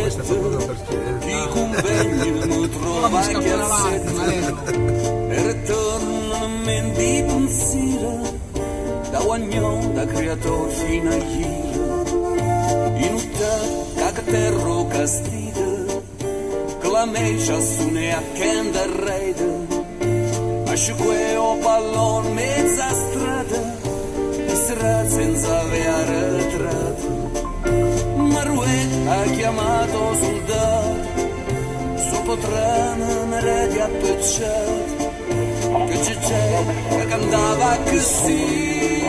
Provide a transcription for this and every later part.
questa fa proprio per te. Chi convegno mi trova che e ritorno a mente di pensiero da ognuno da creatore fino a ieri in utta caterro castiga che la mecia sune a kenda reide a sciuque o pallon mezza strada di strada senza avere ritratto Marue ha chiamato soldato sotto trama mi redi appicciato che c'è che cantava così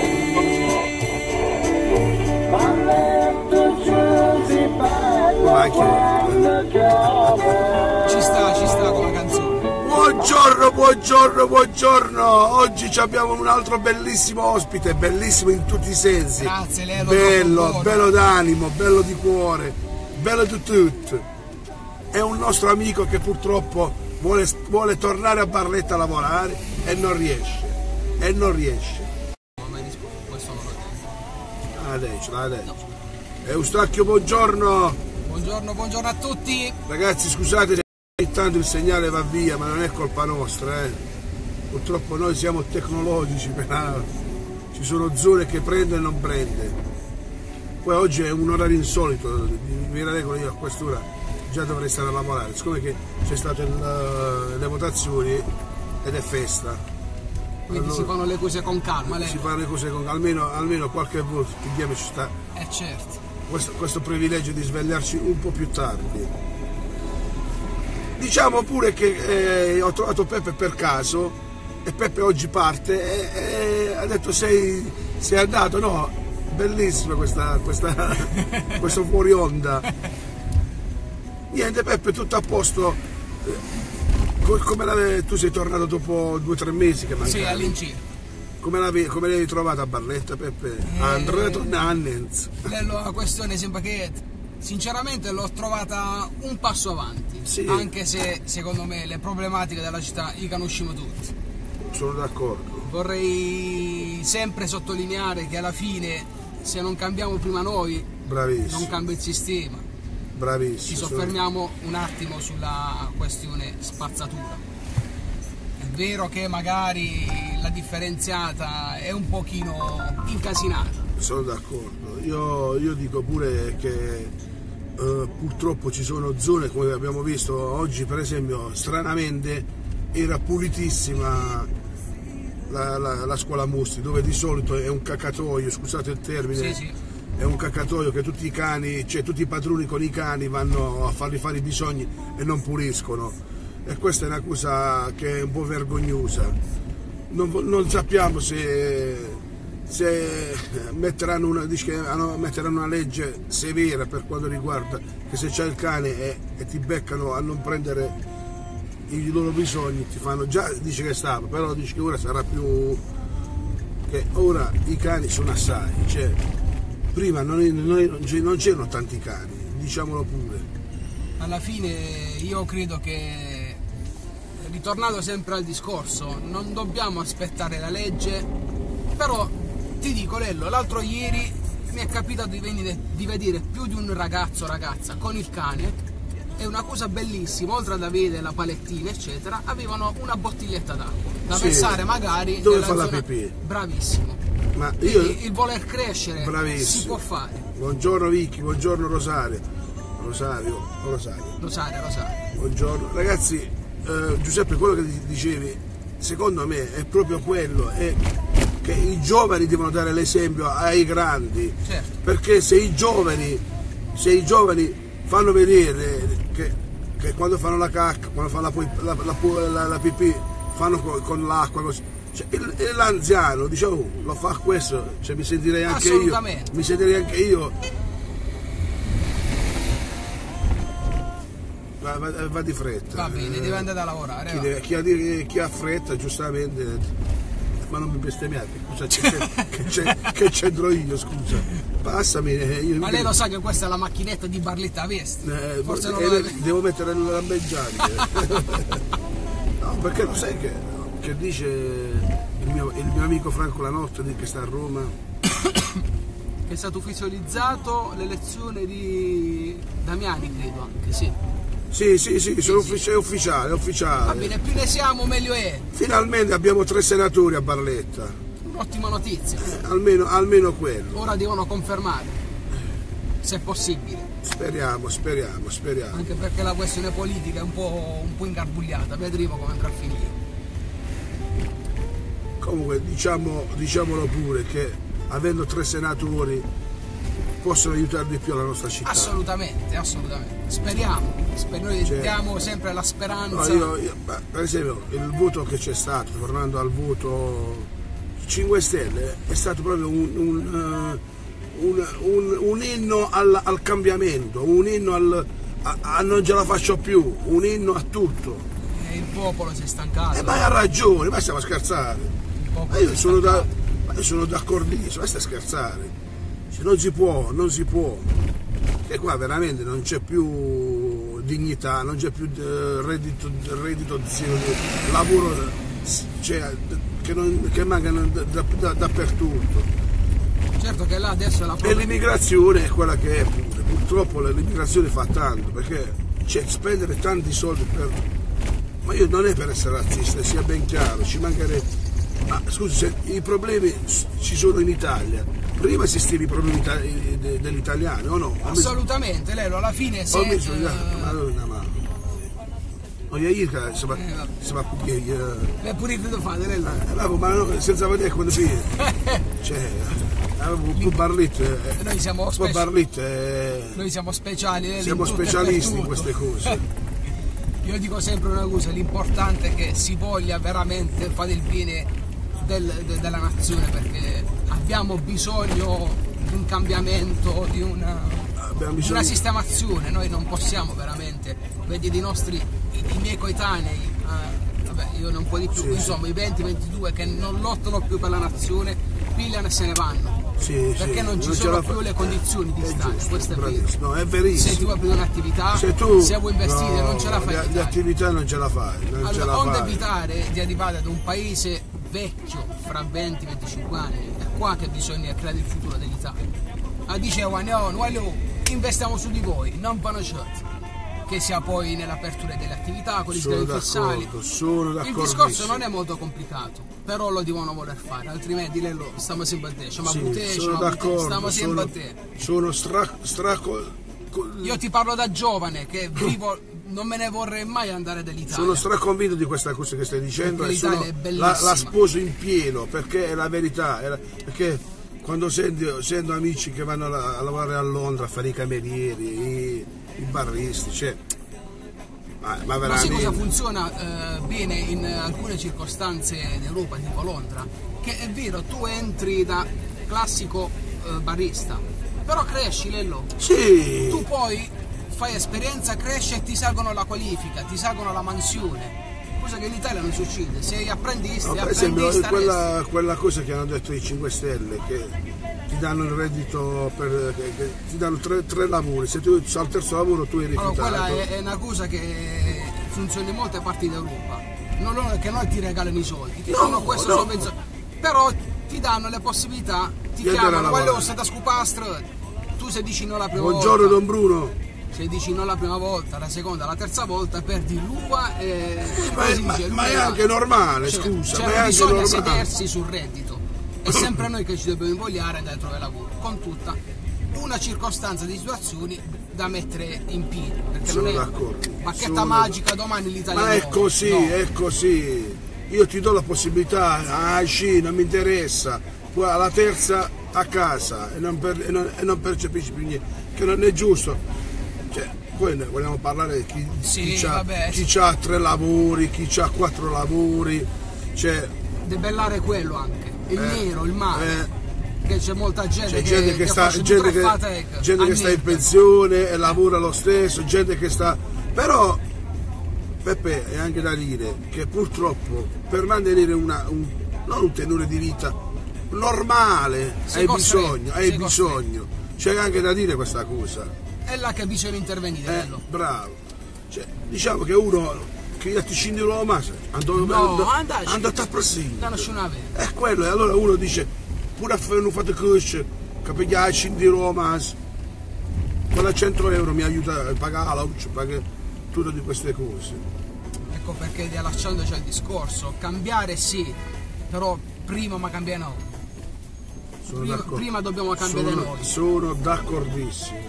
ci sta con la canzone. Buongiorno, oggi abbiamo un altro bellissimo ospite, bellissimo in tutti i sensi. Grazie, Lelo. Bello d'animo, bello di cuore, bello di tutto. È un nostro amico che purtroppo vuole tornare a Barletta a lavorare e non riesce. Questo non lo dico. Adesso. Eustachio, buongiorno. Buongiorno a tutti. Ragazzi, scusate se ogni tanto il segnale va via, ma non è colpa nostra, Purtroppo noi siamo tecnologici, però ci sono zone che prende e non prende. Poi oggi è un orario insolito, mi regolo io a quest'ora già dovrei stare a lavorare, siccome che c'è state le votazioni ed è festa. Quindi allora, si fanno le cose con calma, Si fanno le cose con calma, almeno qualche volta ci sta. Certo. Questo privilegio di svegliarci un po' più tardi. Diciamo pure che ho trovato Peppe per caso e Peppe oggi parte e ha detto sei andato, no? Bellissima questo fuori onda. Niente Peppe, tutto a posto. Tu sei tornato dopo 2 o 3 mesi che mancavi? Sì, all'incirca. Come l'avevi trovata a Barletta, Peppe? Andreto Nannens. La questione sembra che sinceramente l'ho trovata un passo avanti, sì. Anche se secondo me le problematiche della città li conosciamo tutti. Sono d'accordo. Vorrei sempre sottolineare che alla fine se non cambiamo prima noi, bravissimo, non cambia il sistema. Bravissimo. Ci soffermiamo un attimo sulla questione spazzatura. È vero che magari la differenziata è un pochino incasinata. Sono d'accordo. Io dico pure che purtroppo ci sono zone, come abbiamo visto oggi, per esempio, stranamente era pulitissima la scuola Musti, dove di solito è un cacatoio, scusate il termine, sì. È un cacatoio che tutti i cani, cioè tutti i padroni con i cani vanno a fargli fare i bisogni e non puliscono. E questa è una cosa che è un po' vergognosa. Non sappiamo se metteranno una legge severa per quanto riguarda che se c'è il cane e ti beccano a non prendere i loro bisogni, ti fanno, già dice che stava, però dice che ora sarà più, che ora i cani sono assai, cioè prima non c'erano tanti cani, diciamolo pure. Alla fine io credo che, ritornando sempre al discorso, non dobbiamo aspettare la legge, però ti dico Lello, l'altro ieri mi è capitato di vedere più di un ragazza con il cane, è una cosa bellissima, oltre ad avere la palettina eccetera, avevano una bottiglietta d'acqua da versare magari dove nella fa la zona... pipì. Bravissimo. Ma il voler crescere bravissimo. Si può fare. Buongiorno Vicky, buongiorno Rosario. Buongiorno ragazzi. Giuseppe, quello che dicevi secondo me è proprio quello, è che i giovani devono dare l'esempio ai grandi, certo. Perché se i giovani fanno vedere che quando fanno la cacca, quando fanno la pipì, fanno con l'acqua così, cioè, l'anziano dice lo fa questo, cioè, mi sentirei anche io. Va di fretta. Va bene, deve andare a lavorare. Chi ha fretta, giustamente, ma non mi bestemmiate, scusa, che c'entro io, scusa. Passami. Ma lei lo sa che questa è la macchinetta di Barletta Vesti? Forse non lo devo mettere la lampeggiaria. No, perché lo sai che dice il mio amico Franco Lanotte che sta a Roma? che è stato ufficializzato l'elezione di Damiani, credo anche, sì. Sì, è ufficiale, è Va ufficiale. bene, più ne siamo meglio è. Finalmente abbiamo 3 senatori a Barletta. Un'ottima notizia. Almeno quello. Ora devono confermare, se è possibile. Speriamo. Anche perché la questione politica è un po' ingarbugliata, vedremo come andrà a finire. Comunque diciamolo pure che avendo 3 senatori possono aiutare di più la nostra città. Assolutamente. Speriamo. Noi Cioè, diamo sempre la speranza. No, per esempio, il voto che c'è stato, tornando al voto 5 Stelle, è stato proprio un inno al cambiamento, un inno a non ce la faccio più, un inno a tutto. Il popolo si è stancato. Ma ha ragione, ma stiamo a scherzare. Il popolo Ma io si è stancato. sono d'accordissimo, ma stai a scherzare. Cioè, non si può. E qua veramente non c'è più dignità, non c'è più reddito zero, lavoro, cioè, che mancano dappertutto. Certo che là adesso la E l'immigrazione è quella che è pure. Purtroppo l'immigrazione fa tanto, perché c'è spendere tanti soldi per... Ma io non è per essere razzista, sia ben chiaro, ci mancherebbe. Ma scusi, se i problemi ci sono in Italia, prima esistevano i problemi degli italiani o no? assolutamente, Lelo, alla fine se... Madonna, ma... ieri si va a è pure il fate, Lelo. ma no, senza vedere quando viene. Cioè, un barlette. Noi siamo Noi siamo speciali, Lelo, siamo in tutto e specialisti per in tutto. queste cose. Io dico sempre una cosa, l'importante è che si voglia veramente fare il bene della nazione, perché abbiamo bisogno di un cambiamento, di una sistemazione. Noi non possiamo veramente, vedi i miei coetanei, vabbè, io non po' di più, insomma i 20-22 che non lottano più per la nazione, pigliano e se ne vanno. Perché non ci sono più le condizioni di stare, questo è vero. No, è verissimo. Se tu vuoi aprire un'attività, se vuoi investire, non ce la fai. Le attività non ce la fai. Allora, onde evitare di arrivare ad un paese vecchio fra 20-25 anni, è qua che bisogna creare il futuro dell'Italia. Diceva, no, investiamo su di voi, non conoscete. Che sia poi nell'apertura delle attività, con gli sgravi fiscali. Il discorso non è molto complicato, però lo devono voler fare, altrimenti lei stiamo sempre a te. Stiamo sempre a te. Io ti parlo da giovane che vivo, non me ne vorrei mai andare dall'Italia. Sono straconvinto di questa cosa che stai dicendo e la sposo in pieno, perché è la verità. Perché quando sento amici che vanno a lavorare a Londra a fare i camerieri, i barristi, cioè, ma veramente... Ma sai cosa funziona bene in alcune circostanze in Europa, tipo Londra? Che è vero, tu entri da classico barista, però cresci, Lello. Sì. Tu poi fai esperienza, cresci e ti salgono la qualifica, ti salgono la mansione. Cosa che in Italia non succede. Sei apprendista, per esempio, quella cosa che hanno detto i 5 Stelle, che ti danno il reddito, ti danno tre lavori, se tu al terzo lavoro tu hai rifiutato. Allora, quella è una cosa che funziona in molte parti d'Europa. Non è che noi ti regalano i soldi, ti danno questo sovvenzione, però ti danno le possibilità, ti chiamano, quello sei da scupare, tu se dici no la prima volta. Buongiorno Don Bruno. Se dici no la prima volta, la seconda, la terza volta perdi l'UA e ma è anche normale, scusa, ma è anche bisogna normale. sedersi sul reddito. È sempre noi che ci dobbiamo invogliare e trovare lavoro, con tutta una circostanza di situazioni da mettere in piedi, perché sono non è d'accordo. bacchetta magica domani l'Italia. Ma è così, no. è così. Io ti do la possibilità, sì, non mi interessa, poi alla terza a casa e non percepisci più niente, che non è giusto. Cioè, poi ne vogliamo parlare di chi ha 3 lavori, chi ha 4 lavori, cioè... Debellare quello anche, il nero, il male, che c'è molta gente, che sta in pensione e lavora lo stesso, gente che sta... Però, Peppe, è anche da dire che purtroppo per mantenere non un tenore di vita normale hai bisogno, c'è anche da dire questa cosa. È là che bisogna intervenire. Bravo. Cioè, diciamo che uno che ti scende la massa, andate a pressina. È quello, e allora uno dice, pure a fare un fatto così, che pigliasci di Roma, con la 100 euro mi aiuta a pagare l'auto, paga tutte di queste cose. Ecco perché riallacciandoci al discorso, cambiare sì, però prima ma cambiare noi. Prima dobbiamo cambiare noi. Sono d'accordissimo.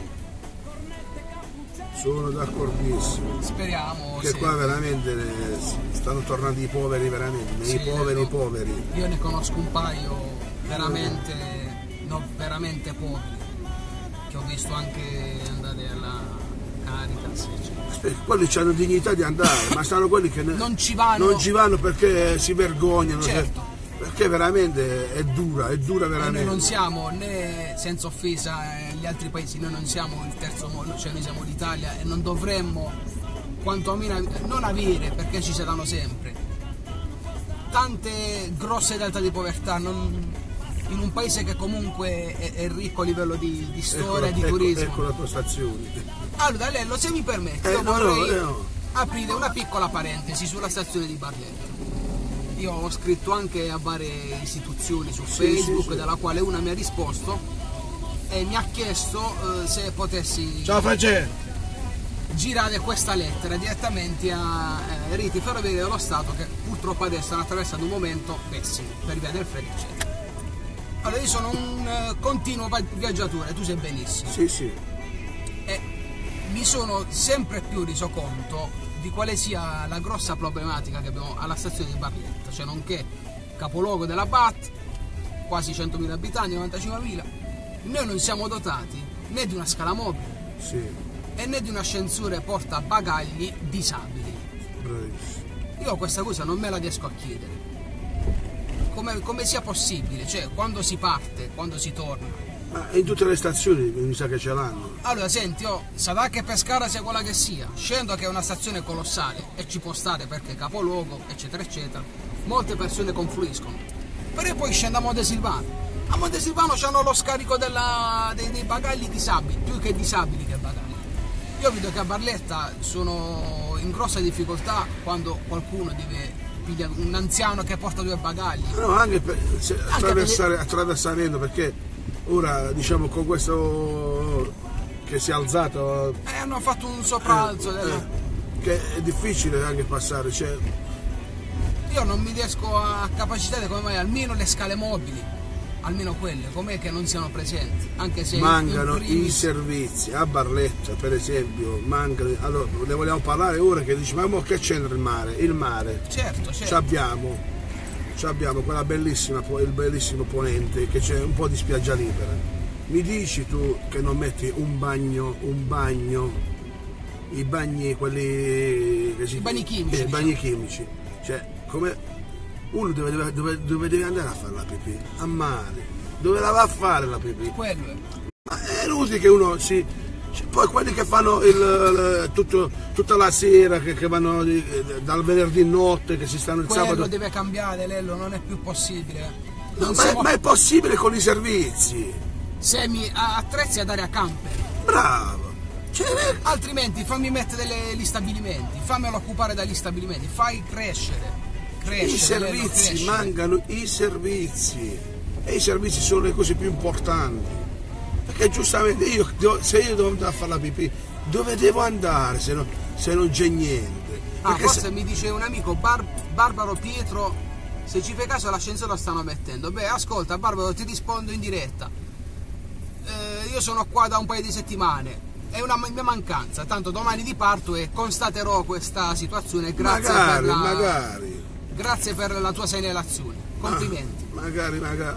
Sono d'accordissimo. Speriamo che qua veramente stanno tornando i poveri veramente, sì, i poveri. Io ne conosco un paio veramente, no, veramente poveri, che ho visto anche andare alla Caritas, eccetera. Quelli hanno dignità di andare, ma stanno quelli che non ci vanno perché si vergognano. Certo. Perché veramente è dura veramente. Noi non siamo né, senza offesa agli altri paesi, noi non siamo il terzo mondo, cioè noi siamo l'Italia e non dovremmo quantomeno non avere, perché ci saranno sempre tante grosse realtà di povertà, in un paese che comunque è ricco a livello di storia, di turismo. Ecco la tua stazione. Allora Lello, se mi permetti, io vorrei aprire una piccola parentesi sulla stazione di Barletta. Io ho scritto anche a varie istituzioni su Facebook, sì. Dalla quale una mi ha risposto e mi ha chiesto se potessi girare questa lettera direttamente a Reti Ferroviarie dello Stato, che purtroppo adesso stanno attraversando un momento pessimo per via del freddo, eccetera. Allora io sono un continuo viaggiatore, tu sai benissimo. Sì. E mi sono sempre più reso conto di quale sia la grossa problematica che abbiamo alla stazione di Barletta, cioè nonché capoluogo della BAT, quasi 100.000 abitanti, 95.000. Noi non siamo dotati né di una scala mobile, sì, e né di un ascensore porta bagagli disabili. Bravissimo. Io questa cosa non me la riesco a chiedere. Come sia possibile, cioè quando si parte, quando si torna. Ma in tutte le stazioni mi sa che ce l'hanno. Allora senti, sarà che Pescara sia quella che sia, scendo che è una stazione colossale e ci può stare perché capoluogo, eccetera eccetera, molte persone confluiscono, però poi scendo a Montesilvano. A Montesilvano c'hanno lo scarico dei bagagli disabili, più che disabili che bagagli. Io vedo che a Barletta sono in grossa difficoltà quando qualcuno deve pigliare un anziano che porta 2 bagagli. No, anche per attraversamento, perché ora diciamo con questo che si è alzato hanno fatto un sopralzo che è difficile anche passare, cioè. Io non mi riesco a capacitare come mai almeno le scale mobili, almeno quelle, com'è che non siano presenti, anche se mancano i servizi a Barletta, per esempio, mancano. Allora ne vogliamo parlare ora, che dici ma che c'è il mare? Certo. Abbiamo quella bellissima, il bellissimo ponente, che c'è un po' di spiaggia libera. Mi dici tu che non metti un bagno, i bagni quelli che i bagni chimici, i bagni chimici, cioè come uno dove deve andare a fare la pipì? A mare. Dove la va a fare la pipì? Quello è. Ma è inutile che uno poi quelli che fanno tutta la sera, che vanno dal venerdì notte, che si stanno il sabato. Quello deve cambiare, Lello, non è più possibile. Ma è possibile con i servizi. Se mi attrezzi ad area camper. Bravo. Altrimenti fammi mettere gli stabilimenti, fammelo occupare dagli stabilimenti, fai crescere. I servizi, mancano i servizi. E i servizi sono le cose più importanti. Perché giustamente se io devo andare a fare la pipì, dove devo andare se non c'è niente? Forse mi dice un amico, Barbaro Pietro, se ci fai caso l'ascensore lo stanno mettendo. Beh, ascolta Barbaro, ti rispondo in diretta. Io sono qua da un paio di settimane, è una mia mancanza, tanto domani diparto e constaterò questa situazione. Grazie per la tua segnalazione, complimenti. Magari.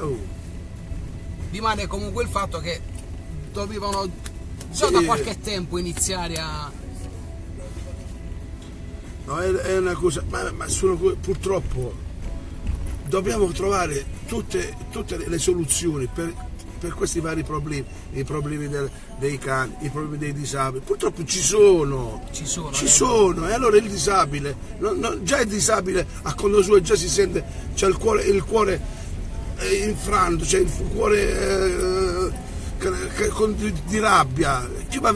Rimane comunque il fatto che dovevano già da qualche tempo iniziare a. No, è una cosa, ma purtroppo dobbiamo trovare tutte le soluzioni per questi vari problemi, i problemi dei cani, i problemi dei disabili. Purtroppo ci sono, e allora il disabile, già il disabile a conto suo già si sente, c'è il cuore infranto, c'è il cuore di rabbia.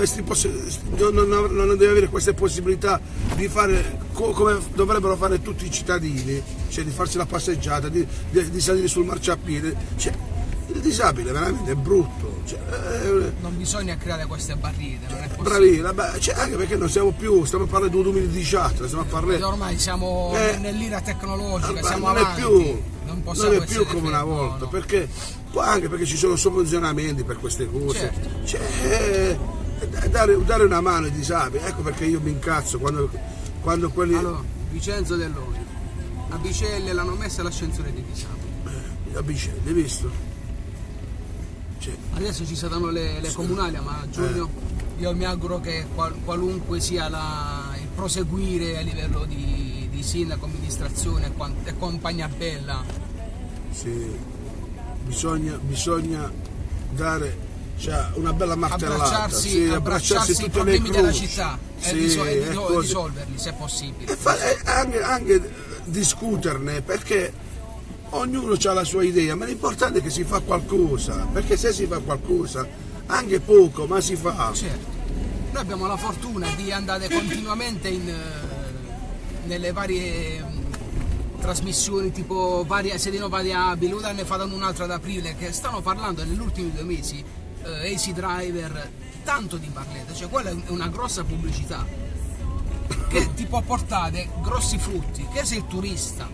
Non deve avere queste possibilità di fare come dovrebbero fare tutti i cittadini, cioè di farsi la passeggiata, di salire sul marciapiede, cioè, il disabile veramente è brutto. Cioè, Non bisogna creare queste barriere, non è bravina, possibile. cioè, anche perché non siamo più, stiamo parlando del 2018, stiamo parlando. Ormai siamo nell'era tecnologica, siamo non avanti. è più, Non possiamo non è più essere come una fermi, volta, no. perché poi anche perché ci sono sovvenzionamenti per queste cose. Certo. Cioè, dare una mano ai disabili, ecco perché io mi incazzo quando quelli. Allora, Vincenzo Dell'Olio, a Bicelle l'hanno messa l'ascensore dei disabili. A Bicelle, hai visto? Cioè, Adesso ci saranno le comunali a giugno. Io mi auguro che qualunque sia il proseguire a livello di sindaco, amministrazione e compagnia bella. sì, bisogna dare, cioè, una bella martellata, abbracciarsi i tutte le problemi della croci. città Sì, e è così. risolverli se possibile. E anche discuterne, perché ognuno ha la sua idea, ma l'importante è che si fa qualcosa, perché se si fa qualcosa, anche poco, ma si fa. Certo. Noi abbiamo la fortuna di andare continuamente nelle varie trasmissioni tipo sedino variabili, ora ne faranno un'altra ad aprile che stanno parlando negli ultimi 2 mesi, Easy Driver, tanto di Barletta, cioè quella è una grossa pubblicità che ti può portare grossi frutti, che sei il turista.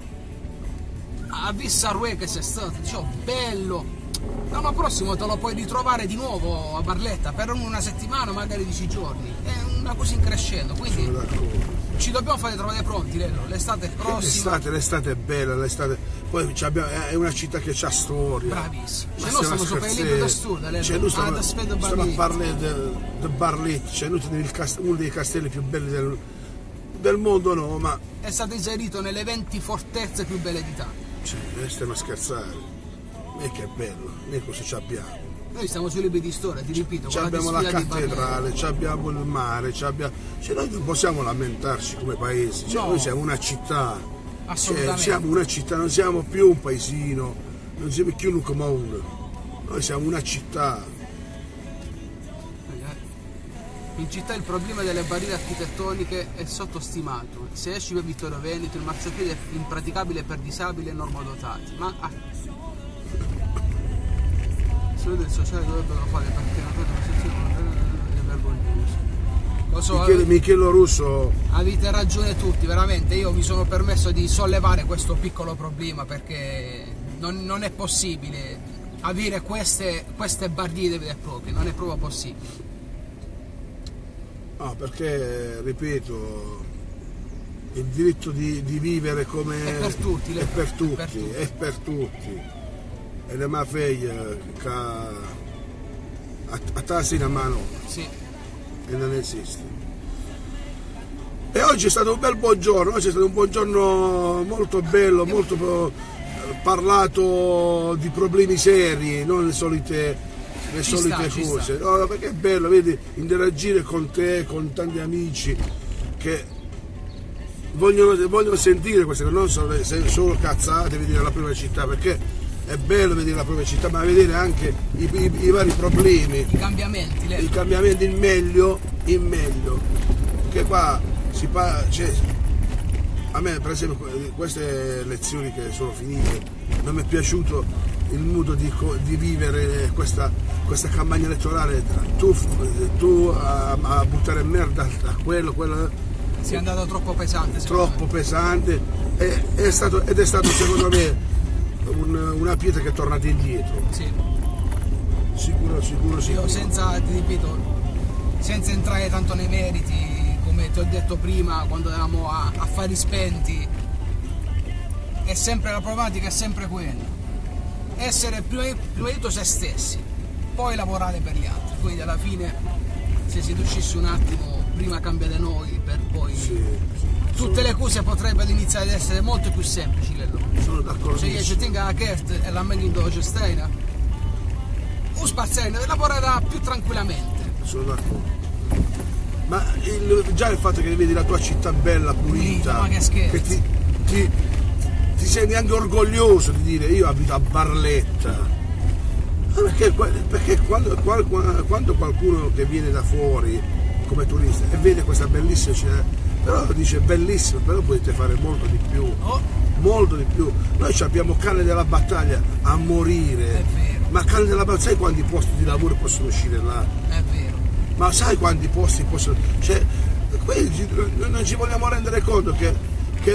A Vissarue che sei stato, dicevo, bello, l'anno prossimo te lo puoi ritrovare di nuovo a Barletta per una settimana, magari 10 giorni, è una cosa in crescendo, quindi Sono d'accordo. ci dobbiamo fare trovare pronti, Lello. L'estate prossima. L'estate è bella, poi è una città che ha storia. Bravissimo. Ma Cioè, noi stiamo scherzare. sopra i libri da studio, Lello. Cioè, noi stiamo a Barletta. parlare del Barletta, cioè noi teniamo uno dei castelli più belli del mondo, no, ma È stato inserito nelle 20 fortezze più belle d'Italia. cioè, stiamo a scherzare. E che bello, noi cosa ci abbiamo? Noi stiamo sui libri di storia, ti ripeto. con Abbiamo la disfida di Barletta. cattedrale, abbiamo il mare, cioè, noi non possiamo lamentarci come paese, cioè, No. noi siamo una città, Assolutamente. siamo una città, non siamo più un paesino, non siamo più un comune, noi siamo una città. In città il problema delle barriere architettoniche è sottostimato. Se esci per Vittorio Veneto il marciapiede è impraticabile per disabili e normodotati. Ma solo del sociale dovrebbero fare perché non è vergognoso. Lo so, Michele Russo, avete ragione tutti, veramente. Io mi sono permesso di sollevare questo piccolo problema perché non è possibile avere queste barriere vere e proprie, non è proprio possibile. no, perché ripeto, il diritto di vivere come È per tutti, è per tutti, per tutti. è per tutti. E le mafie che a tassi in mano Sì. e non esiste. E oggi è stato un bel buongiorno, oggi è stato un buongiorno molto bello, molto parlato di problemi seri, non le solite Ci sta. cose. No, perché è bello, vedi, interagire con te, con tanti amici che vogliono sentire queste cose, non solo cazzate, vedere la propria città, perché è bello vedere la propria città, ma vedere anche i vari problemi, I cambiamenti, i cambiamenti in meglio, perché qua si parla, cioè, a me per esempio queste lezioni che sono finite non mi è piaciuto il modo di vivere questa campagna elettorale, tu a buttare merda a quello si è andato troppo pesante. troppo pesante, ed è stato secondo me una pietra che è tornata indietro. Sì. Sicuro. Io ti ripeto, senza entrare tanto nei meriti, come ti ho detto prima, quando eravamo a affari spenti, è sempre la problematica, è sempre quella. Essere prima di tutto se stessi, poi lavorare per gli altri. Quindi alla fine, se si riuscisse un attimo, prima cambiare noi per poi. Sì. Tutte le cose potrebbero iniziare ad essere molto più semplici, Lello. Sono d'accordo. Se io ci tengo a Kert e la meglio in doce steina, un spazzino lavorerà più tranquillamente. Sono d'accordo. Ma già il fatto che vedi la tua città bella, pulita, Ma che scherzo. che ti senti anche orgoglioso di dire io abito a Barletta. Perché quando qualcuno che viene da fuori come turista e vede questa bellissima città, però dice bellissimo, però potete fare molto di più, molto di più. Noi abbiamo canne della battaglia a morire, È vero. ma canne della battaglia, sai quanti posti di lavoro possono uscire là? È vero. Ma sai quanti posti possono, cioè non ci vogliamo rendere conto che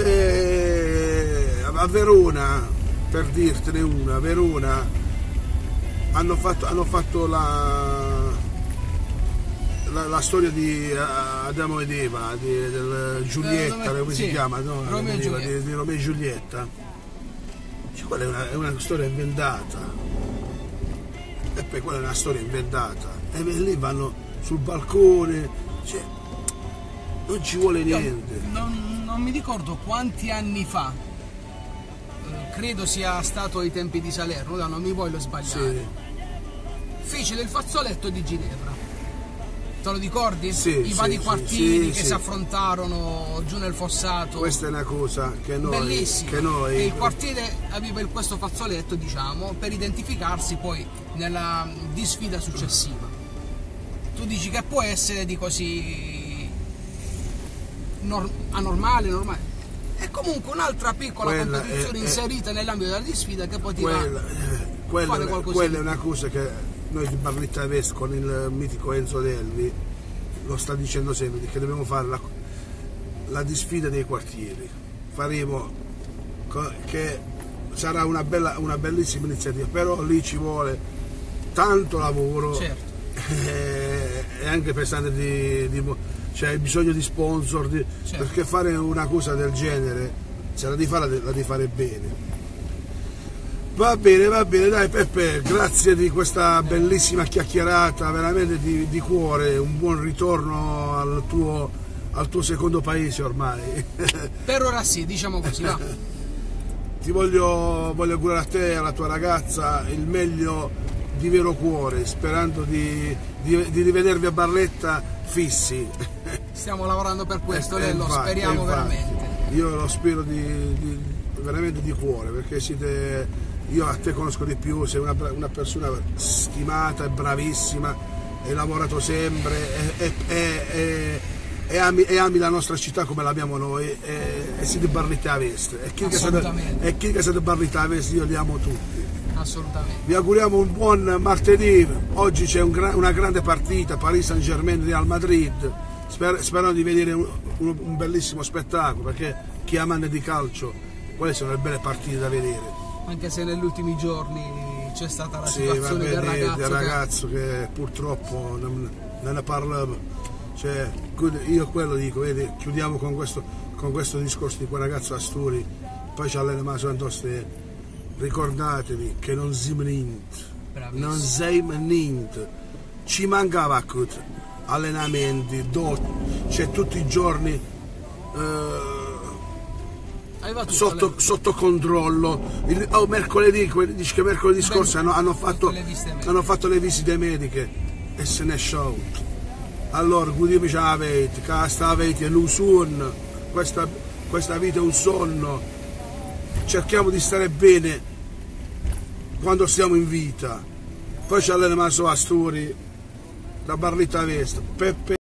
a Verona, per dirtene una, a Verona hanno fatto la storia di Adamo ed Eva, del Giulietta, come si chiama? No? Romeo e Giulietta. Di Romeo e Giulietta. Cioè, quella è una storia inventata. E poi quella è una storia inventata. E lì vanno sul balcone, cioè, non ci vuole niente. Non mi ricordo quanti anni fa, credo sia stato ai tempi di Salerno, non mi voglio sbagliare. Sì. Fece del fazzoletto di Ginevra. Te lo ricordi? Sì, I vari sì, quartieri sì, che sì. si affrontano giù nel fossato. Questa è una cosa che noi... Bellissimo. Che noi E il quartiere aveva questo fazzoletto, diciamo, per identificarsi poi nella disfida successiva. Tu dici che può essere di così anormale, normale. È comunque un'altra piccola Quella competizione è- inserita nell'ambito della disfida che poteva fare qualcosa. quella è una cosa che noi di Barletta Vest con il mitico Enzo Delvi lo sta dicendo sempre, che dobbiamo fare la disfida dei quartieri. Faremo che sarà una bellissima iniziativa, però lì ci vuole tanto lavoro. Certo. E anche pesante cioè il bisogno di sponsor, Certo. perché fare una cosa del genere, se la di fare bene. Va bene, dai Peppe, grazie di questa bellissima chiacchierata, veramente di cuore, un buon ritorno al tuo secondo paese ormai. Per ora sì, diciamo così, va. Ti voglio augurare a te e alla tua ragazza il meglio di vero cuore, sperando di rivedervi a Barletta fissi. Stiamo lavorando per questo, Lello, Infatti, speriamo infatti. veramente. Io lo spero veramente di cuore, perché io a te conosco di più, sei una persona stimata e bravissima, hai lavorato sempre e ami la nostra città come l'abbiamo noi, e siete Barletta a Vest, e chi che siete Barletta a Vest io li amo tutti. Assolutamente. Vi auguriamo un buon martedì. Oggi c'è una grande partita, Paris Saint-Germain-Real Madrid. Spero di vedere un bellissimo spettacolo, perché chi è amante di calcio, quelle sono le belle partite da vedere. Anche se negli ultimi giorni c'è stata la Sì, situazione vabbè, del ragazzo, che purtroppo non ne parla. Cioè, io quello dico, vedi, chiudiamo con questo discorso di quel ragazzo Asturi, poi c'è l'Elemaso Antoste. Ricordatevi che non siamo niente, Bravissimo. non siamo niente, ci mancava allenamenti, cioè tutti i giorni Aveva tutto, sotto controllo. Mercoledì, dice che mercoledì scorso hanno fatto le visite mediche e se ne è sciolto. Allora, godiamoci la vita, che questa vita è un sonno, questa vita è un sonno. Cerchiamo di stare bene quando stiamo in vita. Poi c'è l'Elemaso Asturi, da Barletta Vest, Peppe.